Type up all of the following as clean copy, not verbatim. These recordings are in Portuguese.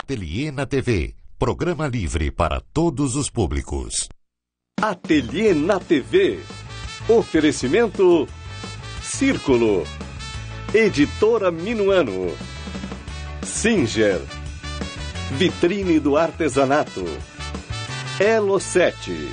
Ateliê na TV, programa livre para todos os públicos. Ateliê na TV. Oferecimento Círculo. Editora Minuano. Singer. Vitrine do Artesanato. Elo 7.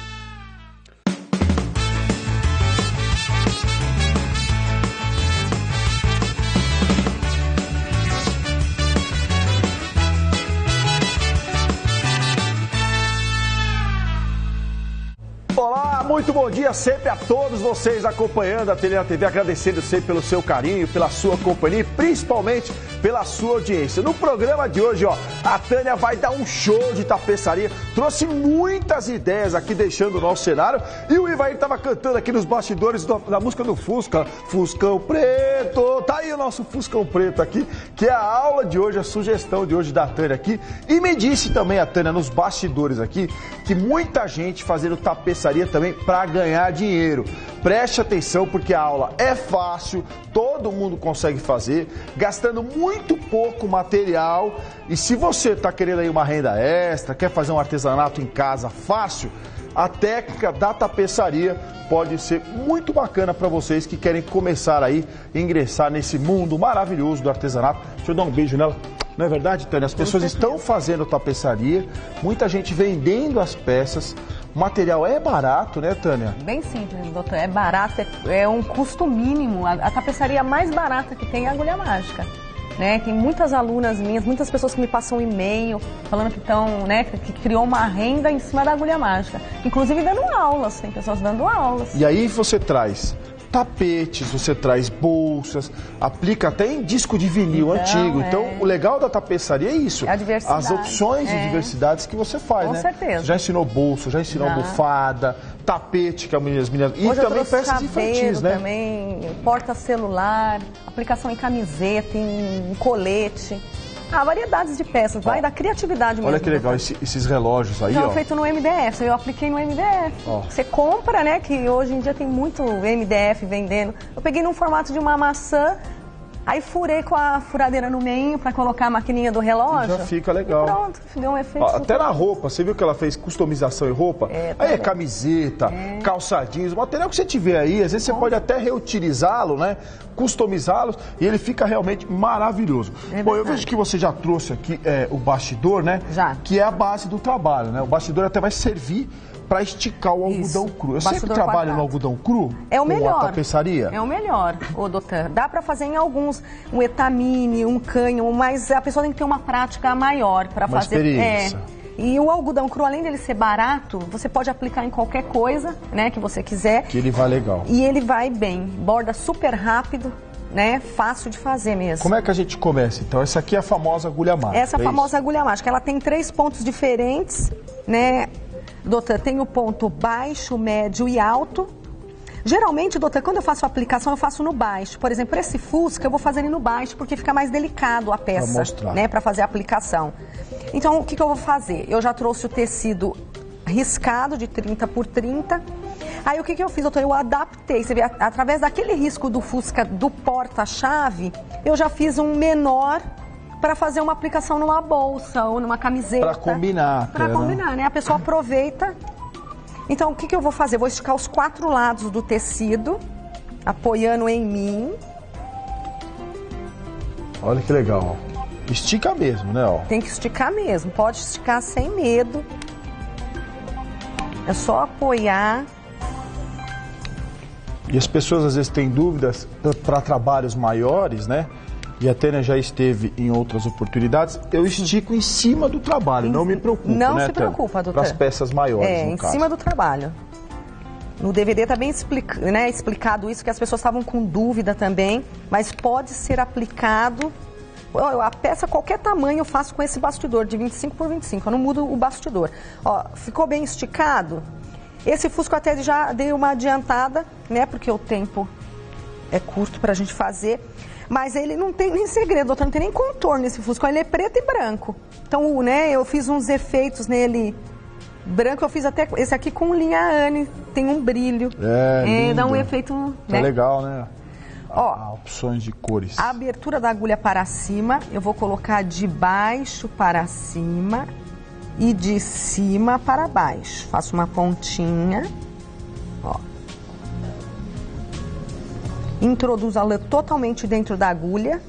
Olá, muito bom dia sempre a todos vocês acompanhando a Ateliê na TV, agradecendo sempre pelo seu carinho, pela sua companhia e principalmente pela sua audiência. No programa de hoje, a Tânia vai dar um show de tapeçaria, trouxe muitas ideias aqui deixando o nosso cenário e o Ivair estava cantando aqui nos bastidores da música do Fusca, Fuscão Preto, tá aí o nosso Fuscão Preto aqui, que é a aula de hoje, a sugestão de hoje da Tânia aqui, e me disse também a Tânia nos bastidores aqui, que muita gente fazendo tapeçaria também para ganhar dinheiro. Preste atenção porque a aula é fácil, todo mundo consegue fazer, gastando muito pouco material. E se você está querendo aí uma renda extra, quer fazer um artesanato em casa fácil, a técnica da tapeçaria pode ser muito bacana para vocês que querem começar aí, ingressar nesse mundo maravilhoso do artesanato. Deixa eu dar um beijo nela. Não é verdade, Tânia? As pessoas estão fazendo tapeçaria, muita gente vendendo as peças. O material é barato, né, Tânia? Bem simples, doutor. É barato, é um custo mínimo. A tapeçaria mais barata que tem é a agulha mágica. Né? Tem muitas alunas minhas, muitas pessoas que me passam e-mail falando que estão, né, que criou uma renda em cima da agulha mágica. Inclusive dando aulas, tem pessoas dando aulas. E aí você traz tapetes, você traz bolsas, aplica até em disco de vinil antigo. Então, o legal da tapeçaria é isso. É a diversidade. As opções de diversidades que você faz, Com né? certeza. Você já ensinou bolsa, já ensinou almofada, tapete, que as meninas... E hoje também peças infantis, né? Também, porta-celular, aplicação em camiseta, em colete. Variedades de peças, vai da criatividade mesmo. Olha que legal esses relógios aí, ó. Feito no MDF, eu apliquei no MDF. Você compra, né, que hoje em dia tem muito MDF vendendo. Eu peguei num formato de uma maçã, aí furei com a furadeira no meio para colocar a maquininha do relógio. Já fica legal. E pronto, deu um efeito. Até na roupa, você viu que ela fez customização em roupa? Aí é camiseta, calça jeans, o material que você tiver aí, às vezes você pode até reutilizá-lo, né? Customizá-los e ele fica realmente maravilhoso. Bom, eu vejo que você já trouxe aqui o bastidor, né? Já. Que é a base do trabalho, né? O bastidor até vai servir para esticar o algodão cru. Eu sempre trabalho no algodão cru. É o melhor. Com a tapeçaria. É o melhor, doutor. Dá para fazer em alguns, um etamine, um canho, mas a pessoa tem que ter uma prática maior para fazer. Experiência. E o algodão cru, além dele ser barato, você pode aplicar em qualquer coisa, né, que você quiser. Que ele vai legal. E ele vai bem. Borda super rápido, né? Fácil de fazer mesmo. Como é que a gente começa, então? Essa aqui é a famosa agulha mágica. Essa famosa agulha mágica. Ela tem 3 pontos diferentes, né? Doutor, tem o ponto baixo, médio e alto. Geralmente, doutor, quando eu faço a aplicação, eu faço no baixo. Por exemplo, esse Fusca, eu vou fazer ele no baixo, porque fica mais delicado a peça, pra mostrar, né, para fazer a aplicação. Então, o que eu vou fazer? Eu já trouxe o tecido riscado de 30 por 30. Aí, o que eu fiz, doutor? Eu adaptei. Você vê, através daquele risco do Fusca do porta-chave, eu já fiz um menor para fazer uma aplicação numa bolsa ou numa camiseta. Para combinar. Para combinar, né? A pessoa aproveita. Então, o que eu vou fazer? Eu vou esticar os 4 lados do tecido, apoiando em mim. Olha que legal. Estica mesmo, né? Tem que esticar mesmo. Pode esticar sem medo. É só apoiar. E as pessoas às vezes têm dúvidas para trabalhos maiores, né? E a Tânia já esteve em outras oportunidades. Eu estico em cima do trabalho, não me preocupo, não, né, se preocupa, doutor. Para as peças maiores, em caso. Cima do trabalho. No DVD está bem explicado isso, que as pessoas estavam com dúvida também, mas pode ser aplicado. A peça, qualquer tamanho, eu faço com esse bastidor de 25 por 25, eu não mudo o bastidor. Ó, ficou bem esticado. Esse Fusco até já dei uma adiantada, né, porque o tempo é curto para a gente fazer. Mas ele não tem nem segredo, doutor, não tem nem contorno nesse Fusca, ele é preto e branco. Então, né, eu fiz uns efeitos nele branco, eu fiz até esse aqui com linha Anne, tem um brilho. Dá um efeito... Tá legal, né? Ó, opções de cores. A abertura da agulha para cima, eu vou colocar de baixo para cima e de cima para baixo. Faço uma pontinha, ó. Introduzo a lã totalmente dentro da agulha.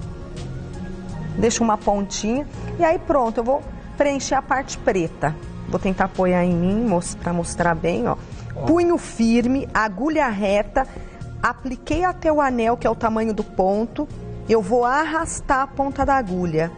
Deixo uma pontinha. E aí pronto, eu vou preencher a parte preta. Vou tentar apoiar em mim para mostrar bem, ó. Punho firme, agulha reta. Apliquei até o anel, que é o tamanho do ponto. Eu vou arrastar a ponta da agulha.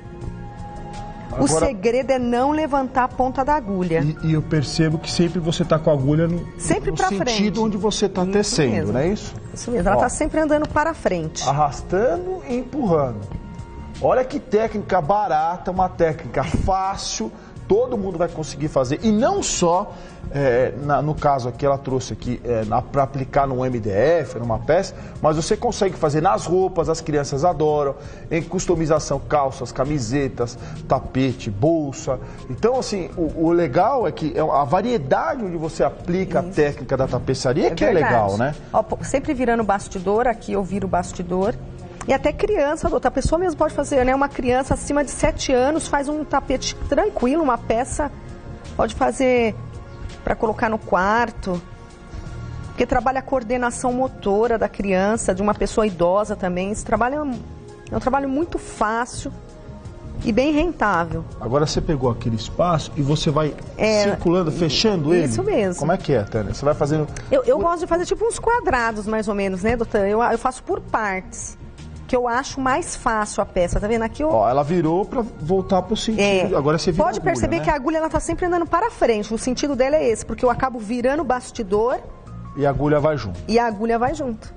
O segredo é não levantar a ponta da agulha. E eu percebo que sempre você está com a agulha no sentido onde você está tecendo, não é isso? Isso mesmo, ela está sempre andando para frente. Arrastando e empurrando. Olha que técnica barata, uma técnica fácil, todo mundo vai conseguir fazer. E não só, no caso aqui, ela trouxe aqui para aplicar num MDF, numa peça, mas você consegue fazer nas roupas, as crianças adoram, em customização, calças, camisetas, tapete, bolsa. Então, assim, o legal é que a variedade onde você aplica a técnica da tapeçaria que é legal, né? Ó, sempre virando o bastidor, aqui eu viro o bastidor. E até criança, doutor, a pessoa mesmo pode fazer, né? Uma criança acima de 7 anos faz um tapete tranquilo, uma peça, pode fazer para colocar no quarto. Porque trabalha a coordenação motora da criança, de uma pessoa idosa também. Esse trabalho é um trabalho muito fácil e bem rentável. Agora você pegou aquele espaço e você vai circulando, fechando ele? Isso mesmo. Como é que é, Tânia? Você vai fazendo... Eu gosto de fazer tipo uns quadrados, mais ou menos, né, doutor? Eu faço por partes. Que eu acho mais fácil a peça, tá vendo aqui? Ó, ela virou para voltar pro sentido, agora você vira Pode perceber, né? Que a agulha ela tá sempre andando para frente, o sentido dela é esse, porque eu acabo virando o bastidor... E a agulha vai junto. E a agulha vai junto.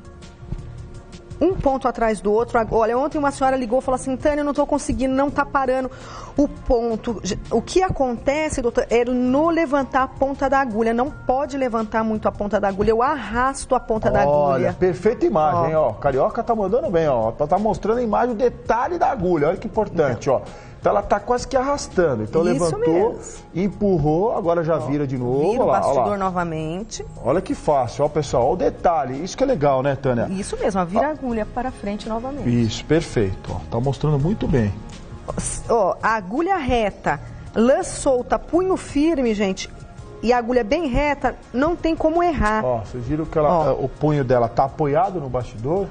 Um ponto atrás do outro. Olha, ontem uma senhora ligou e falou assim, Tânia, eu não tô conseguindo, não tá parando o ponto. O que acontece, doutor, é no levantar a ponta da agulha. Não pode levantar muito a ponta da agulha, eu arrasto a ponta da agulha. Olha, perfeita imagem, ó. Carioca tá mandando bem, ó. Tá mostrando a imagem, o detalhe da agulha, olha que importante, ó. Então ela tá quase que arrastando. Então levantou, empurrou, agora já vira de novo. Vira o bastidor novamente. Olha que fácil, ó, pessoal. Ó, o detalhe. Isso que é legal, né, Tânia? Isso mesmo, vira a agulha para frente novamente. Isso, perfeito. Ó, tá mostrando muito bem. Ó, a agulha reta, lã solta, punho firme, gente. E a agulha bem reta, não tem como errar. Ó, vocês viram que o punho dela tá apoiado no bastidor.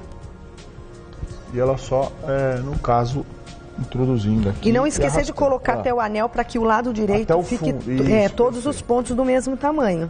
E ela só, no caso... introduzindo aqui. E não esquecer de colocar até o anel para que o lado direito fique todos os pontos do mesmo tamanho.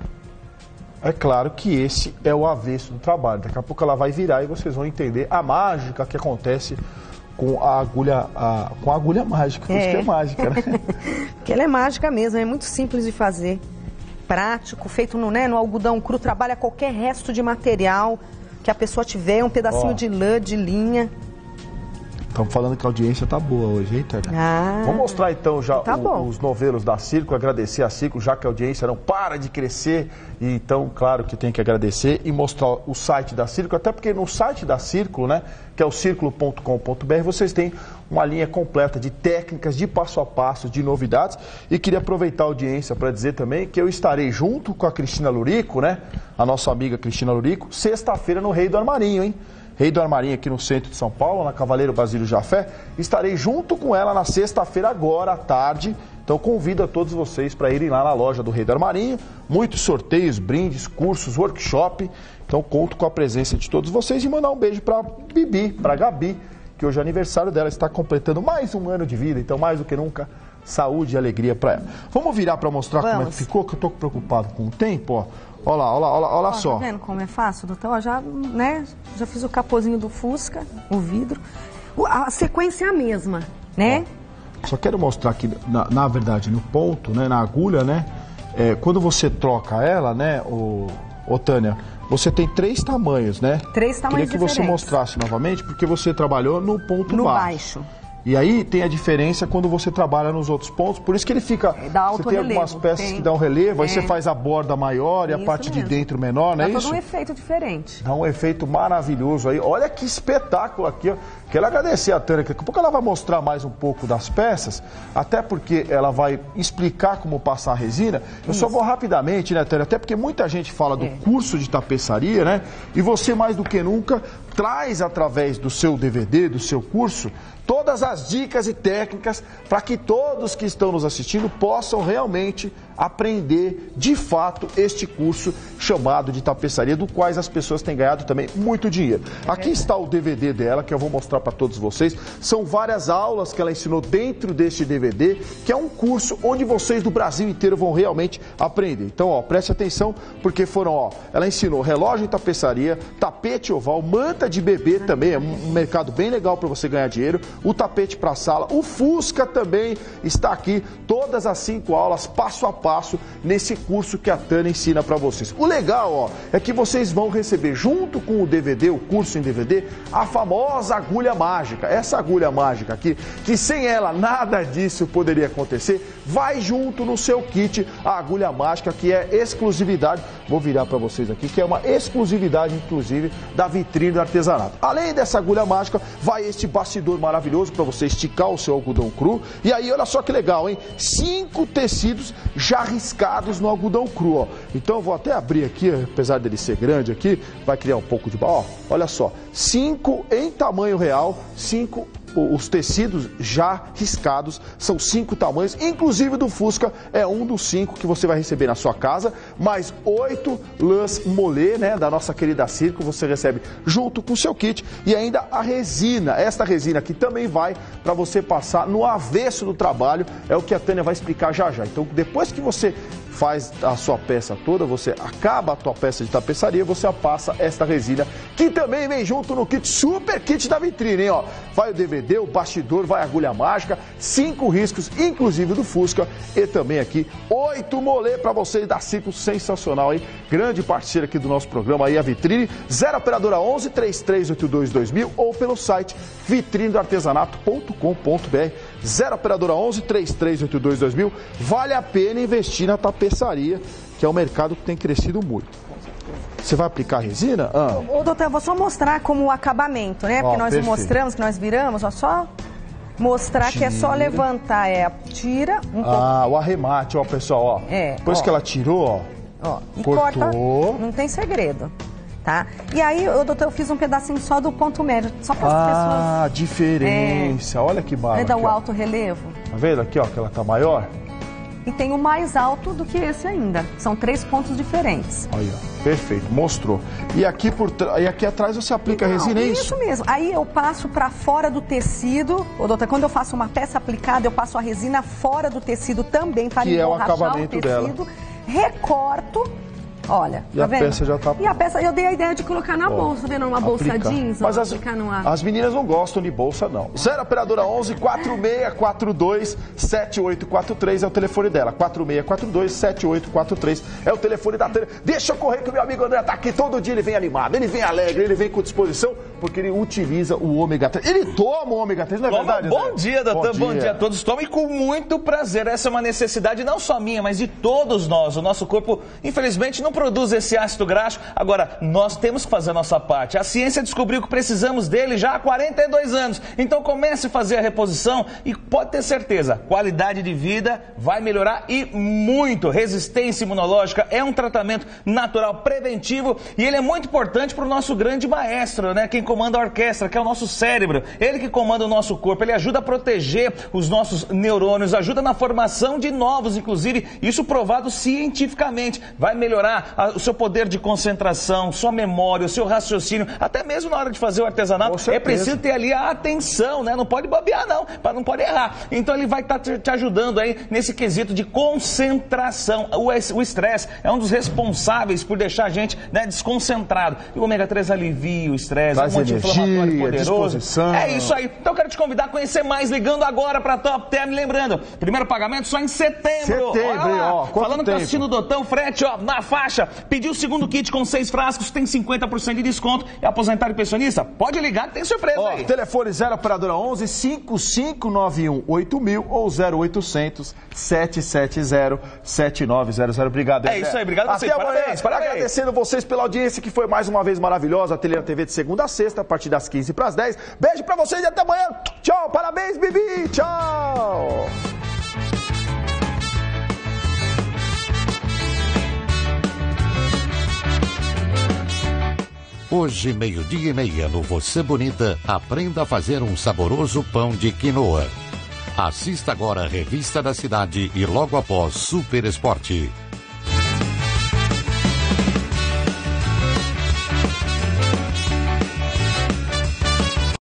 É claro que esse é o avesso do trabalho. Daqui a pouco ela vai virar e vocês vão entender a mágica que acontece com a agulha mágica. Por isso que é mágica, né? Porque ela é mágica mesmo, é muito simples de fazer. Prático, feito no algodão cru, trabalha qualquer resto de material que a pessoa tiver, um pedacinho de lã, de linha. Estamos falando que a audiência tá boa hoje, hein, Tânia? Vamos mostrar então já os novelos da Círculo, agradecer a Círculo, já que a audiência não para de crescer. E então, claro que tem que agradecer e mostrar o site da Círculo, até porque no site da Círculo, né, que é o circulo.com.br, vocês têm uma linha completa de técnicas, de passo a passo, de novidades. E queria aproveitar a audiência para dizer também que eu estarei junto com a Cristina Lurico, né, a nossa amiga Cristina Lurico, sexta-feira no Rei do Armarinho, hein? Rei do Armarinho aqui no centro de São Paulo, na Cavaleiro Basílio Jafé. Estarei junto com ela na sexta-feira agora à tarde. Então convido a todos vocês para irem lá na loja do Rei do Armarinho. Muitos sorteios, brindes, cursos, workshop. Então conto com a presença de todos vocês e mandar um beijo para Bibi, para Gabi, que hoje é aniversário dela, está completando mais um ano de vida. Então mais do que nunca, saúde e alegria para ela. Vamos virar para mostrar como é que ficou, que eu estou preocupado com o tempo, ó. Olha só. Tá vendo como é fácil, doutor? Ó, já fiz o capozinho do Fusca, o vidro. A sequência é a mesma, né? Ó, só quero mostrar aqui, na verdade, no ponto, né, na agulha, né? Quando você troca ela, né, Tânia, você tem 3 tamanhos, né? 3 tamanhos diferentes. Queria que você mostrasse novamente, porque você trabalhou no ponto baixo. E aí tem a diferença quando você trabalha nos outros pontos, por isso que ele fica... Você tem algumas peças que dão relevo, aí você faz a borda maior e a parte de dentro menor, não é isso? Dá todo um efeito diferente. Dá um efeito maravilhoso aí. Olha que espetáculo aqui, ó. Quero agradecer a Tânia, daqui a pouco ela vai mostrar mais um pouco das peças, até porque ela vai explicar como passar a resina. Eu só vou rapidamente, né, Tânia, até porque muita gente fala do curso de tapeçaria, né, e você mais do que nunca traz através do seu DVD, do seu curso, todas as dicas e técnicas para que todos que estão nos assistindo possam realmente aprender de fato este curso chamado de tapeçaria, do quais as pessoas têm ganhado também muito dinheiro. Aqui está o DVD dela, que eu vou mostrar para todos vocês. São várias aulas que ela ensinou dentro deste DVD, que é um curso onde vocês do Brasil inteiro vão realmente aprender. Então, ó, preste atenção, porque foram, ó, ela ensinou relógio em tapeçaria, tapete oval, manta de bebê também, é um mercado bem legal para você ganhar dinheiro, o tapete para sala, o Fusca também está aqui, todas as 5 aulas, passo a passo, nesse curso que a Tânia ensina para vocês. O legal, ó, é que vocês vão receber junto com o DVD, o curso em DVD, a famosa agulha mágica. Essa agulha mágica aqui, que sem ela nada disso poderia acontecer, vai junto no seu kit a agulha mágica, que é exclusividade, vou virar para vocês aqui, que é uma exclusividade, inclusive, da vitrine do artesanato. Além dessa agulha mágica, vai este bastidor maravilhoso para você esticar o seu algodão cru. E aí, olha só que legal, hein? 5 tecidos já riscados no algodão cru, ó. Então eu vou até abrir aqui, apesar dele ser grande aqui, vai criar um pouco de... Ó, olha só, 5 em tamanho real, 5 os tecidos já riscados, são 5 tamanhos, inclusive do Fusca é um dos 5 que você vai receber na sua casa, mais 8 lãs molê, né, da nossa querida Circo, você recebe junto com o seu kit, e ainda a resina, esta resina aqui também vai para você passar no avesso do trabalho, é o que a Tânia vai explicar já já. Então depois que você faz a sua peça toda, você acaba a tua peça de tapeçaria, você passa esta resina, que também vem junto no kit, super kit da vitrine, hein, ó. Vai o DVD, o bastidor, vai a agulha mágica, 5 riscos, inclusive do Fusca, e também aqui 8 molê para vocês da Circo, sensacional, hein? Grande parceira aqui do nosso programa, aí a vitrine, 0 operadora 11 3382 2000 ou pelo site vitrinedoartesanato.com.br, 0 operadora 11 3382 2000. Vale a pena investir na tapeçaria, que é um mercado que tem crescido muito. Você vai aplicar resina? Ô, doutor, eu vou só mostrar como o acabamento, né? Porque nós mostramos, que nós viramos, ó, só mostrar que é só levantar, tira um pouco. O arremate, ó, pessoal, ó. Depois que ela tirou, ó, e cortou. Corta, não tem segredo. Tá? E aí, doutor, eu fiz um pedacinho só do ponto médio, só para as pessoas... Ah, diferença, olha que barato. Vai dar o alto relevo. Tá vendo aqui, ó, que ela tá maior? E tem o mais alto do que esse ainda. São 3 pontos diferentes. Aí, ó, perfeito, mostrou. E aqui, e aqui atrás você aplica a resina, é isso? Isso mesmo. Aí eu passo para fora do tecido. Ô, doutor, quando eu faço uma peça aplicada, eu passo a resina fora do tecido também para emborrachar o tecido. Dela. Recorto. Olha, e tá vendo? Peça já tá... E a peça, eu dei a ideia de colocar na bolsa, vendo? Uma bolsa jeans. Mas as meninas não gostam de bolsa, não. 0 operadora 11 4642 7843 é o telefone dela. 4642 7843 é o telefone da Tânia. Deixa eu correr que o meu amigo André tá aqui todo dia, ele vem animado, ele vem alegre, ele vem com disposição, porque ele utiliza o ômega 3. Ele toma o ômega 3, não é verdade? Bom dia, doutor. Bom dia a todos. Toma e com muito prazer. Essa é uma necessidade não só minha, mas de todos nós. O nosso corpo, infelizmente, não produz esse ácido graxo. Agora, nós temos que fazer a nossa parte. A ciência descobriu que precisamos dele já há 42 anos. Então comece a fazer a reposição e pode ter certeza, qualidade de vida vai melhorar e muito. Resistência imunológica é um tratamento natural preventivo e ele é muito importante para o nosso grande maestro, né? Quem comanda a orquestra, que é o nosso cérebro. Ele que comanda o nosso corpo, ele ajuda a proteger os nossos neurônios, ajuda na formação de novos, inclusive, isso provado cientificamente. Vai melhorar o seu poder de concentração, sua memória, o seu raciocínio, até mesmo na hora de fazer o artesanato, é preciso ter ali a atenção, né? Não pode bobear não, não pode errar. Então ele vai estar te ajudando aí nesse quesito de concentração. O estresse é um dos responsáveis por deixar a gente, né, desconcentrado. E o ômega 3 alivia o estresse, é um anti-inflamatório poderoso. Disposição. É isso aí. Então eu quero te convidar a conhecer mais, ligando agora para a Top Term. Lembrando, primeiro pagamento só em setembro. Olha lá, ó, falando que tá assistindo o Dotão, frete, ó, na faixa caixa, pediu o segundo kit com 6 frascos, tem 50% de desconto. É aposentado e pensionista? Pode ligar que tem surpresa aí. Telefone 0 operadora 11 5591 8000 ou 0800 770 7900. Obrigado, André. É isso aí, obrigado a vocês. Até amanhã. Parabéns. Agradecendo vocês pela audiência, que foi mais uma vez maravilhosa. A Ateliê na TV de segunda a sexta, a partir das 15 para as 10. Beijo pra vocês e até amanhã. Tchau, parabéns, Bibi. Tchau. Hoje, 12:30, no Você Bonita, aprenda a fazer um saboroso pão de quinoa. Assista agora a Revista da Cidade e logo após Super Esporte.